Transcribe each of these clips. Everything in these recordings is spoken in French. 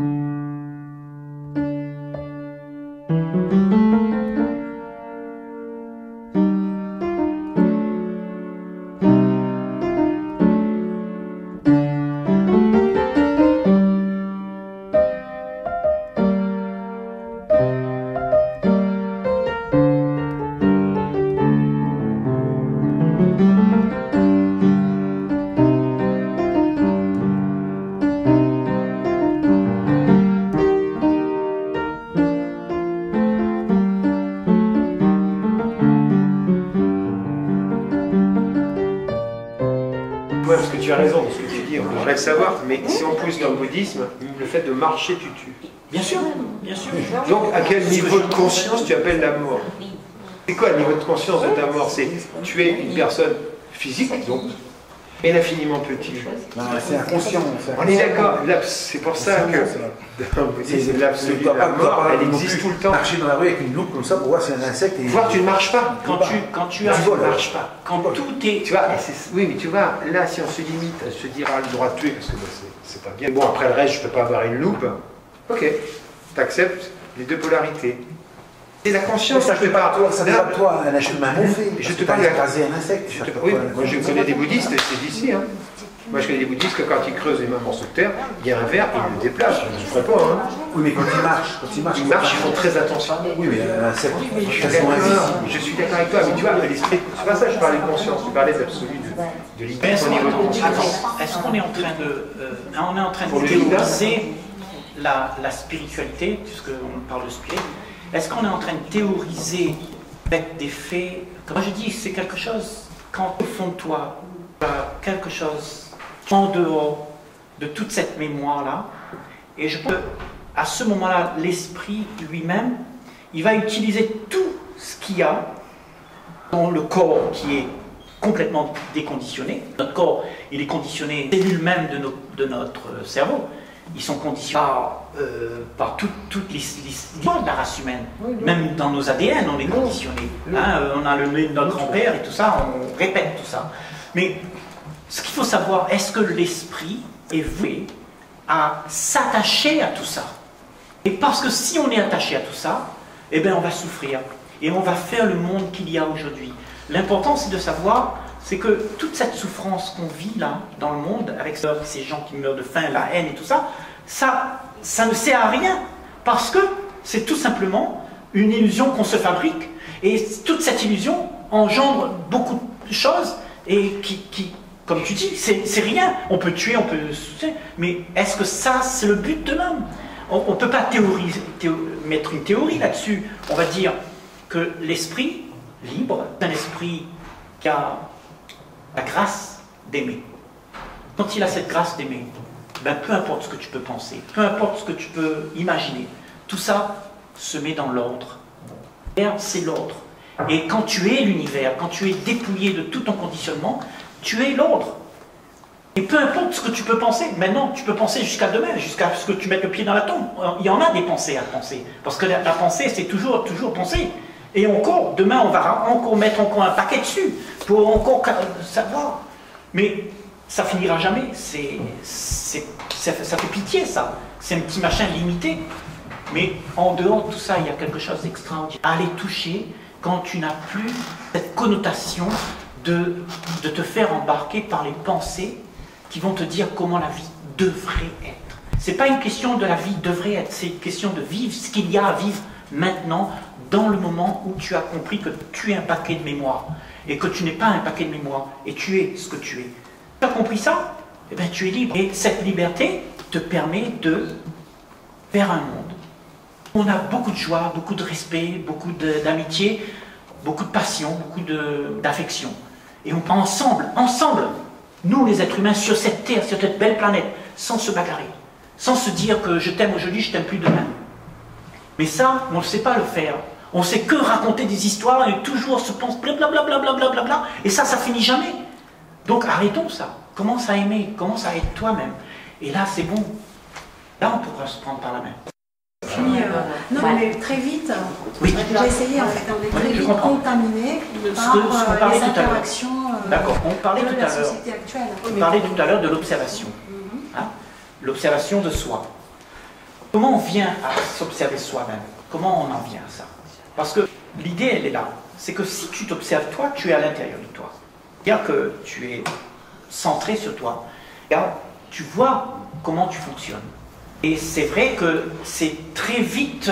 Ouais, parce que tu as raison dans ce que tu dis, on devrait le savoir, mais si on pousse dans le bouddhisme, le fait de marcher, tu tues. Bien sûr, bien sûr. Donc, à quel niveau de conscience tu appelles la mort? C'est quoi le niveau de conscience de ta mort? C'est tuer une personne physique, donc, et l'infiniment petit. C'est inconscient. On est d'accord, c'est pour ça que dans le bouddhisme, l'absolu de la mort, elle existe tout le temps. Marcher dans la rue avec une loupe comme ça pour voir si c'est un insecte. Voir, tu ne marches pas. Quand tu ne marches pas, quand tout est... Tu vois, oui, mais tu vois, là, si on se limite à se dire, ah, le droit de tuer, parce que c'est pas bien. Bon, après le reste, je ne peux pas avoir une loupe. Ok, tu acceptes les deux polarités. C'est la conscience, ça ne fait pas toi un chemin mauvais. Je te parle d'écraser un insecte. Oui, moi je connais des bouddhistes, c'est d'ici. Hein. Moi je connais des bouddhistes que quand ils creusent les mains morceaux de terre, il y a un verre, ils le déplacent. Je ne ferai pas. Hein. Oui, mais quand ils marchent, ils font très attention. Oui, mais un insecte, je suis d'accord avec toi, mais tu vois, l'esprit, c'est pas ça que je parlais de conscience, je parlais d'absolu, de liberté au niveau de conscience. Est-ce qu'on est en train de théoriser la spiritualité, puisqu'on parle de spirit? Est-ce qu'on est en train de théoriser avec des faits? Comme je dis, c'est quelque chose, quand au fond de toi, tu as quelque chose en dehors de toute cette mémoire-là, et je pense qu'à ce moment-là, l'esprit lui-même, il va utiliser tout ce qu'il y a dans le corps qui est complètement déconditionné. Notre corps, il est conditionné, les cellules même de notre cerveau. Ils sont conditionnés par toute l'histoire de la race humaine. Même dans nos ADN, on est conditionnés. Hein, on a le nez de notre grand-père et tout ça, on répète tout ça. Mais ce qu'il faut savoir, est-ce que l'esprit est voué à s'attacher à tout ça? Et parce que si on est attaché à tout ça, eh bien on va souffrir. Et on va faire le monde qu'il y a aujourd'hui. L'important, c'est de savoir, c'est que toute cette souffrance qu'on vit là, dans le monde, avec ces gens qui meurent de faim, la haine et tout ça, ça ne sert à rien, parce que c'est tout simplement une illusion qu'on se fabrique, et toute cette illusion engendre beaucoup de choses, et qui comme tu dis, c'est rien. On peut tuer, on peut... Mais est-ce que ça, c'est le but de l'homme? On ne peut pas mettre une théorie là-dessus. On va dire que l'esprit libre, c'est un esprit qui a la grâce d'aimer. Quand il a cette grâce d'aimer, ben peu importe ce que tu peux penser, peu importe ce que tu peux imaginer, tout ça se met dans l'ordre. C'est l'ordre. Et quand tu es l'univers, quand tu es dépouillé de tout ton conditionnement, tu es l'ordre. Et peu importe ce que tu peux penser, maintenant tu peux penser jusqu'à demain, jusqu'à ce que tu mettes le pied dans la tombe. Il y en a des pensées à penser, parce que la pensée c'est toujours penser. Et encore, demain on va encore mettre un paquet dessus, pour encore savoir. Mais ça finira jamais, ça fait pitié ça, c'est un petit machin limité. Mais en dehors de tout ça, il y a quelque chose d'extraordinaire. Aller toucher quand tu n'as plus cette connotation de te faire embarquer par les pensées qui vont te dire comment la vie devrait être. Ce n'est pas une question de la vie devrait être, c'est une question de vivre ce qu'il y a à vivre maintenant, dans le moment où tu as compris que tu es un paquet de mémoire, et que tu n'es pas un paquet de mémoire, et tu es ce que tu es. Tu as compris ça? Eh bien tu es libre. Et cette liberté te permet de faire un monde. On a beaucoup de joie, beaucoup de respect, beaucoup d'amitié, beaucoup de passion, beaucoup d'affection. Et on peut ensemble, nous les êtres humains, sur cette terre, sur cette belle planète, sans se bagarrer, sans se dire que je t'aime aujourd'hui, je t'aime plus demain. Mais ça, on ne sait pas le faire. On ne sait que raconter des histoires et toujours se pense blablabla, blablabla, et ça finit jamais. Donc arrêtons ça. Commence à aimer, commence à être toi-même. Et là, c'est bon. Là, on pourra se prendre par la main. Non, mais très vite, oui. j'ai essayé en fait, on est très vite contaminé par les interactions de la société actuelle. On parlait tout à l'heure de l'observation, hein, l'observation de soi. Comment on vient à s'observer soi-même? Comment on en vient à ça? Parce que l'idée, elle est là. C'est que si tu t'observes toi, tu es à l'intérieur de toi. C'est-à-dire que tu es centré sur toi. Tu vois comment tu fonctionnes. Et c'est vrai que c'est très vite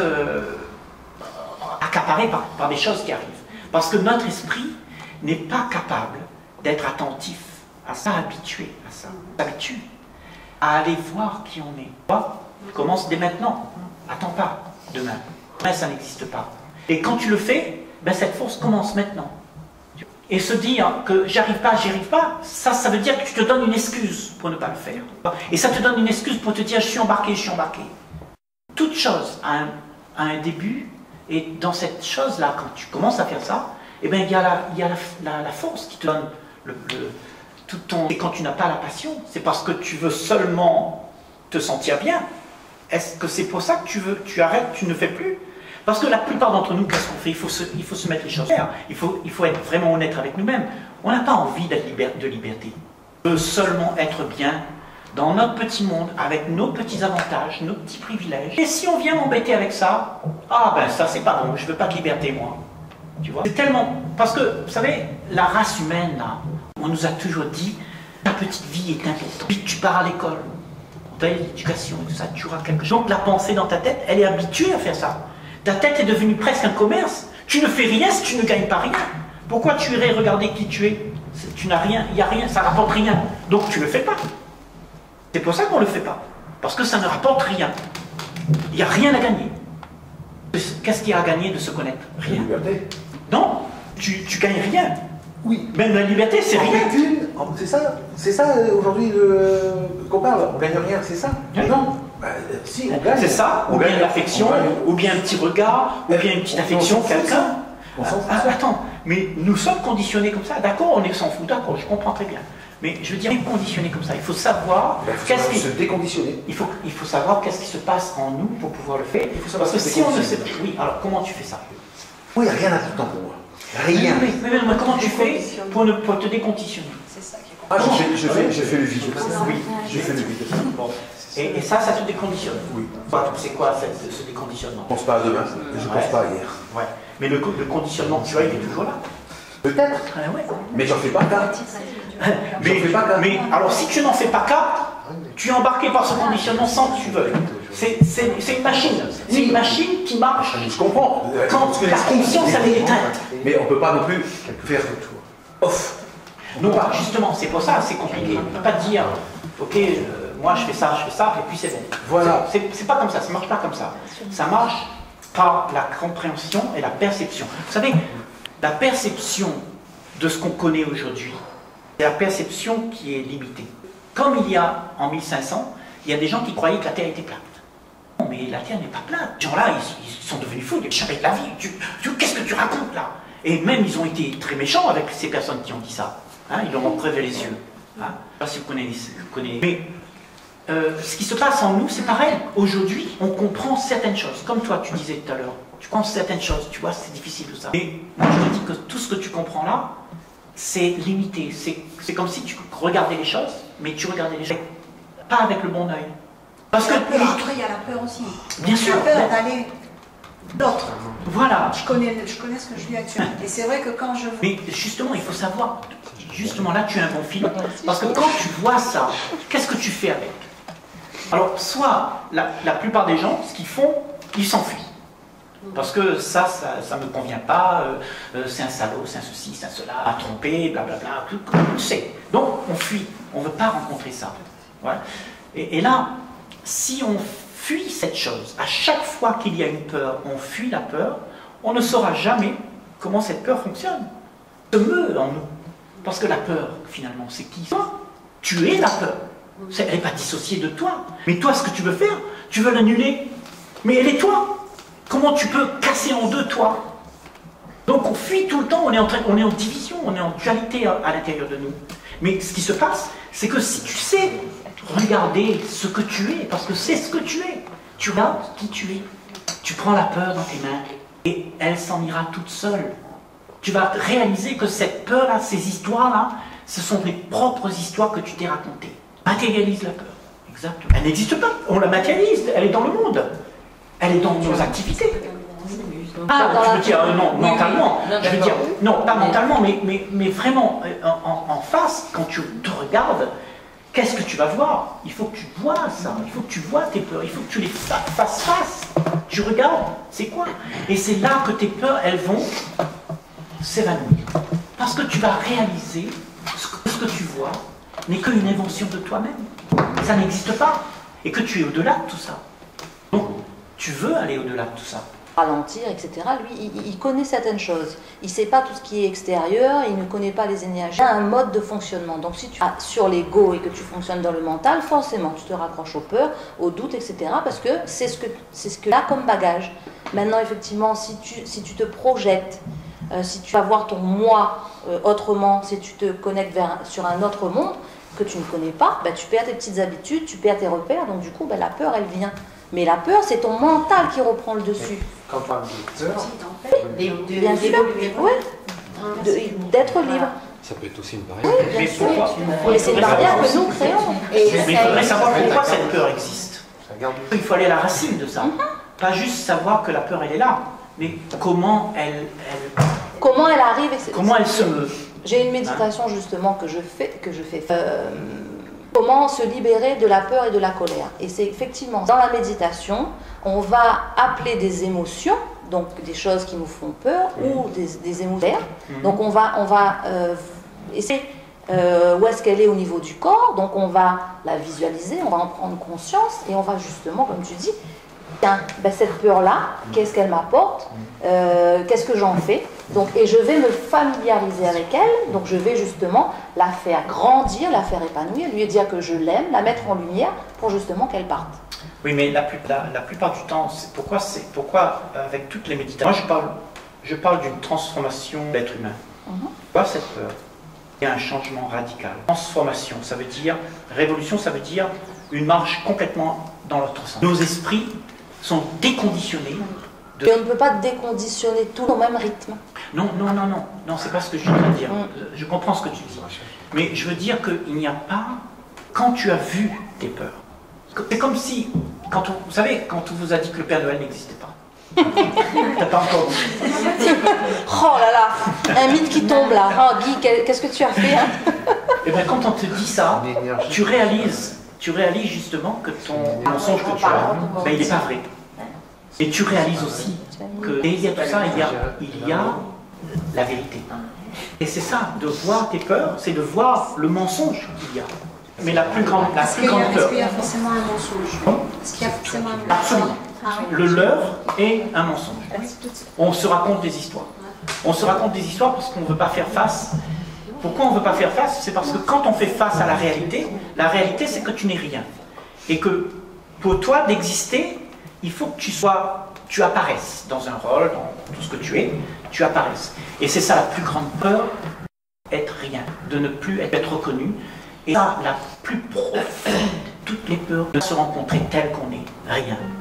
accaparé par des choses qui arrivent. Parce que notre esprit n'est pas capable d'être attentif à ça, habitué à ça. On s'habitue à aller voir qui on est. Commence dès maintenant. Attends pas demain. Demain, ça n'existe pas. Et quand tu le fais, ben cette force commence maintenant. Et se dire que j'y arrive pas, ça veut dire que tu te donnes une excuse pour ne pas le faire. Et ça te donne une excuse pour te dire je suis embarqué, je suis embarqué. Toute chose a un début, et dans cette chose-là, quand tu commences à faire ça, eh ben, il y a la force qui te donne tout ton... Et quand tu n'as pas la passion, c'est parce que tu veux seulement te sentir bien. Est-ce que c'est pour ça que tu arrêtes, tu ne fais plus? Parce que la plupart d'entre nous, qu'est-ce qu'on fait? Il faut se mettre les choses claires. Il faut être vraiment honnête avec nous-mêmes. On n'a pas envie de liberté. On veut seulement être bien dans notre petit monde, avec nos petits avantages, nos petits privilèges. Et si on vient m'embêter avec ça, ah ben ça c'est pas bon, je veux pas de liberté moi. Tu vois? C'est tellement... Parce que, vous savez, la race humaine, là, on nous a toujours dit, ta petite vie est importante. Puis tu pars à l'école, tu as l'éducation et tout ça, tu auras quelque chose. Donc la pensée dans ta tête, elle est habituée à faire ça. Ta tête est devenue presque un commerce. Tu ne fais rien si tu ne gagnes pas rien. Pourquoi tu irais regarder qui tu es? Tu n'as rien, il n'y a rien, ça ne rapporte rien. Donc tu ne le fais pas. C'est pour ça qu'on ne le fait pas. Parce que ça ne rapporte rien. Il n'y a rien à gagner. Qu'est-ce qu'il y a à gagner de se connaître? Rien. La liberté. Non, tu gagnes rien. Oui. Même la liberté, c'est rien. C'est ça aujourd'hui qu'on parle. On gagne rien, c'est ça? Oui. Non. Bah, si, on gagne. C'est ça, ou bien l'affection, ou bien un petit regard, ou bien une petite affection, quelqu'un. Attends, mais nous sommes conditionnés comme ça. D'accord, on s'en fout, d'accord, je comprends très bien. Mais je veux dire, conditionné comme ça. Il faut savoir qu'est-ce qui se déconditionner. Il faut savoir qu'est-ce qui se passe en nous pour pouvoir le faire. Il faut savoir parce que si on ne sait pas, oui, alors comment tu fais ça? Oui, il n'y a rien d'important pour moi. Rien. Mais comment tu fais pour te déconditionner? C'est ça qui est compliqué. Je fais le vide. Oui, je fais le vide. Bon. Et ça te déconditionne. Oui. C'est quoi ce déconditionnement? Je ne pense pas à demain, je ne pense pas à hier. Ouais. Mais le conditionnement que tu as, il est toujours là. Peut-être. Ouais. Mais j'en fais pas cas. Mais alors si tu n'en fais pas cas, tu es embarqué par ce conditionnement sans que tu veuilles. C'est une machine. C'est une machine qui marche. Je comprends. Quand la conscience elle est éteinte. Mais on ne peut pas non plus faire off. Non, justement, c'est pour ça, c'est compliqué. On ne peut pas dire, ok, moi je fais ça, et puis c'est bon. Voilà. C'est pas comme ça, ça ne marche pas comme ça. Ça marche par la compréhension et la perception. Vous savez, la perception de ce qu'on connaît aujourd'hui, c'est la perception qui est limitée. Comme il y a en 1500, il y a des gens qui croyaient que la Terre était plate. Non, mais la Terre n'est pas plate. Ces gens-là, ils sont devenus fous, ils jamais de la vie. Qu'est-ce que tu racontes là? Et même, ils ont été très méchants avec ces personnes qui ont dit ça. Hein, ils leur ont crevé les yeux. Hein. Je ne sais pas si vous connaissez. Mais ce qui se passe en nous, c'est pareil. Aujourd'hui, on comprend certaines choses. Comme toi, tu disais tout à l'heure. Tu comprends certaines choses. Tu vois, c'est difficile tout ça. Mais moi, je te dis que tout ce que tu comprends là, c'est limité. C'est comme si tu regardais les choses, mais tu regardais les choses pas avec le bon œil. Parce que après, il y a la peur aussi. Bien sûr. La peur d'aller l'autre. Voilà. Je connais ce que je vis actuellement. Et c'est vrai que quand je... Mais justement, il faut savoir, justement là, tu es un bon film. Parce que quand tu vois ça, qu'est-ce que tu fais avec? Alors, soit, la plupart des gens, ce qu'ils font, ils s'enfuient. Parce que ça ne me convient pas, c'est un salaud, c'est un ceci, c'est un cela, à tromper, blablabla, tout on sait. Donc, on fuit, on ne veut pas rencontrer ça. Ouais. Et là, si on fuit cette chose, à chaque fois qu'il y a une peur, on fuit la peur, on ne saura jamais comment cette peur fonctionne. Se meut en nous. Parce que la peur, finalement, c'est qui? Toi. Tu es la peur. Elle n'est pas dissociée de toi. Mais toi, ce que tu veux faire, tu veux l'annuler. Mais elle est toi. Comment tu peux casser en deux toi? Donc on fuit tout le temps, on est en division, on est en dualité à l'intérieur de nous. Mais ce qui se passe, c'est que si tu sais regarder ce que tu es, parce que c'est ce que tu es, tu regardes qui tu es. Tu prends la peur dans tes mains et elle s'en ira toute seule. Tu vas réaliser que cette peur-là, ces histoires-là, ce sont les propres histoires que tu t'es racontées. Matérialise la peur. Exactement. Elle n'existe pas. On la matérialise. Elle est dans le monde. Elle est dans nos activités. Tu veux dire non, mentalement. Je veux dire, non, pas mentalement, mais vraiment en face, quand tu te regardes, qu'est-ce que tu vas voir? Il faut que tu vois ça, il faut que tu vois tes peurs, il faut que tu les fasses face. Tu regardes, c'est quoi? Et c'est là que tes peurs, elles vont s'évanouir. Parce que tu vas réaliser ce que tu vois n'est qu'une invention de toi-même. Ça n'existe pas. Et que tu es au-delà de tout ça. Donc, tu veux aller au-delà de tout ça. Ralentir, etc. Lui, il connaît certaines choses. Il ne sait pas tout ce qui est extérieur, il ne connaît pas les énergies. Il y a un mode de fonctionnement. Donc si tu as sur l'ego et que tu fonctionnes dans le mental, forcément, tu te raccroches aux peurs, aux doutes, etc. Parce que c'est ce que tu as comme bagage. Maintenant, effectivement, si tu te projettes, si tu vas voir ton moi autrement, si tu te connectes sur un autre monde que tu ne connais pas, ben, tu perds tes petites habitudes, tu perds tes repères. Donc du coup, ben, la peur, elle vient. Mais la peur, c'est ton mental qui reprend le dessus. Quand on parle de peur, bien sûr, oui, d'être libre. Ça peut être aussi une barrière. Oui, bien sûr. Mais c'est une barrière que nous créons. Mais il faudrait savoir pourquoi cette peur existe. Il faut aller à la racine de ça. Pas juste savoir que la peur, elle est là, mais comment elle arrive. Comment elle se meut. J'ai une méditation justement que je fais. Comment se libérer de la peur et de la colère. Et c'est effectivement, dans la méditation, on va appeler des émotions, donc des choses qui nous font peur, ou des émotions. Donc on va essayer où est-ce qu'elle est au niveau du corps, donc on va la visualiser, on va en prendre conscience, et on va justement, comme tu dis, tiens, ben cette peur-là, qu'est-ce qu'elle m'apporte, qu'est-ce que j'en fais, donc, et je vais me familiariser avec elle, donc je vais justement la faire grandir, la faire épanouir, lui dire que je l'aime, la mettre en lumière pour justement qu'elle parte. Oui, mais la plupart du temps, c'est pourquoi avec toutes les méditations, moi je parle d'une transformation de l'être humain. Pas cette peur. Il y a un changement radical. Transformation, ça veut dire, révolution, ça veut dire une marche complètement dans l'autre sens. Nos esprits sont déconditionnés. Et on ne peut pas déconditionner tout au même rythme. Non, c'est pas ce que je viens de dire. Je comprends ce que tu dis. Mais je veux dire qu'il n'y a pas, quand tu as vu tes peurs, c'est comme si, vous savez, quand on vous a dit que le Père Noël n'existait pas. T'as pas encore vu. Oh là là, un mythe qui tombe là. Oh Guy, qu'est-ce que tu as fait hein? Et bien quand on te dit ça, tu réalises justement que ton mensonge que tu as, ben, il n'est pas vrai. Et tu réalises aussi que derrière tout ça, il y a la vérité. Et c'est ça, de voir tes peurs, c'est de voir le mensonge qu'il y a. Mais la plus grande peur. Est-ce qu'il y a forcément un mensonge? Est-ce qu'il y a forcément un mensonge? Absolument. Le leurre est un mensonge. On se raconte des histoires. On se raconte des histoires parce qu'on ne veut pas faire face. Pourquoi on ne veut pas faire face? C'est parce que quand on fait face à la réalité c'est que tu n'es rien. Et que pour toi d'exister, il faut que tu apparaisses dans un rôle, dans tout ce que tu es, tu apparaisses. Et c'est ça la plus grande peur, être rien, de ne plus être reconnu. Et ça, la plus profonde, toutes les peurs de se rencontrer tel qu'on est, rien.